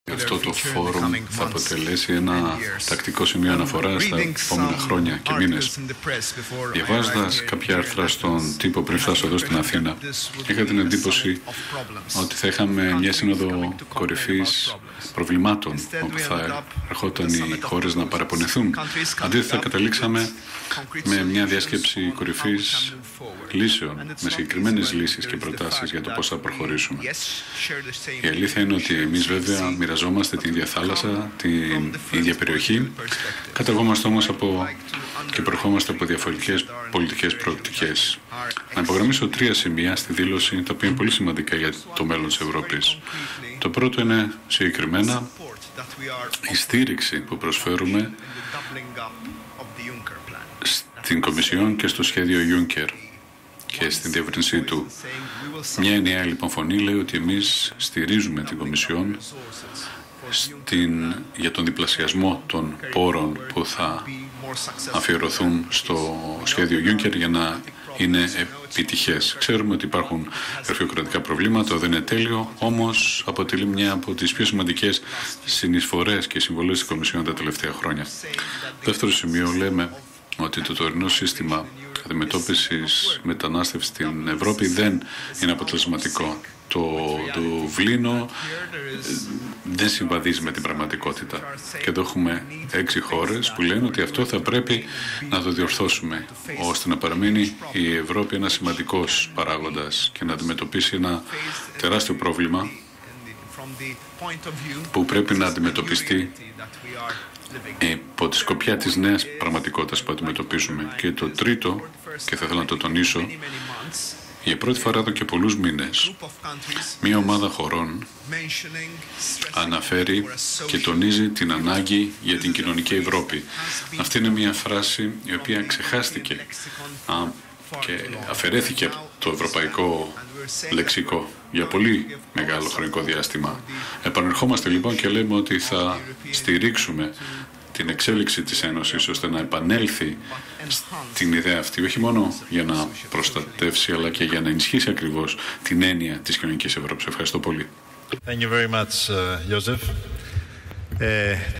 Αυτό το φόρουμ θα αποτελέσει ένα τακτικό σημείο αναφοράς στα επόμενα χρόνια και μήνες. Διαβάζοντας κάποια άρθρα στον τύπο πριν φτάσω εδώ στην Αθήνα, είχα την εντύπωση ότι θα είχαμε μια σύνοδο κορυφής προβλημάτων, όπου θα ερχόταν οι χώρες να παραπονεθούν. Αντίθετα, καταλήξαμε με μια διάσκεψη κορυφής λύσεων, με συγκεκριμένες λύσεις και προτάσεις για το πώς θα προχωρήσουμε. Η αλήθεια είναι ότι εμείς βέβαια μοιραζόμαστε την ίδια θάλασσα, την ίδια περιοχή, καταγόμαστε όμως και προερχόμαστε από διαφορετικές πολιτικές προοπτικές. Να υπογραμμίσω 3 σημεία στη δήλωση, τα οποία είναι πολύ σημαντικά για το μέλλον της Ευρώπης. Το πρώτο είναι συγκεκριμένα η στήριξη που προσφέρουμε στην Κομισιόν και στο σχέδιο Juncker και στην διεύρυνσή του. Μια ενιαία λοιπόν φωνή λέει ότι εμείς στηρίζουμε την Κομισιόν για τον διπλασιασμό των πόρων που θα αφιερωθούν στο σχέδιο Juncker για να είναι επιτυχές. Ξέρουμε ότι υπάρχουν γραφειοκρατικά προβλήματα, δεν είναι τέλειο, όμως αποτελεί μια από τις πιο σημαντικές συνεισφορές και συμβολές της Κομισιόν τα τελευταία χρόνια. Δεύτερο σημείο, λέμε ότι το τωρινό σύστημα αντιμετώπισης μετανάστευσης στην Ευρώπη δεν είναι αποτελεσματικό. Το Δουβλίνο δεν συμβαδίζει με την πραγματικότητα. Και εδώ έχουμε 6 χώρες που λένε ότι αυτό θα πρέπει να το διορθώσουμε, ώστε να παραμείνει η Ευρώπη ένας σημαντικός παράγοντας και να αντιμετωπίσει ένα τεράστιο πρόβλημα που πρέπει να αντιμετωπιστεί υπό τη σκοπιά της νέας πραγματικότητας που αντιμετωπίζουμε. Και το τρίτο, και θα ήθελα να το τονίσω, για πρώτη φορά εδώ και πολλούς μήνες, μία ομάδα χωρών αναφέρει και τονίζει την ανάγκη για την κοινωνική Ευρώπη. Αυτή είναι μία φράση η οποία ξεχάστηκε και αφαιρέθηκε από το ευρωπαϊκό λεξικό για πολύ μεγάλο χρονικό διάστημα. Επανερχόμαστε λοιπόν και λέμε ότι θα στηρίξουμε την εξέλιξη της Ένωσης ώστε να επανέλθει στην ιδέα αυτή, όχι μόνο για να προστατεύσει αλλά και για να ενισχύσει ακριβώς την έννοια της κοινωνικής Ευρώπης. Ευχαριστώ πολύ. Thank you very much, Joseph.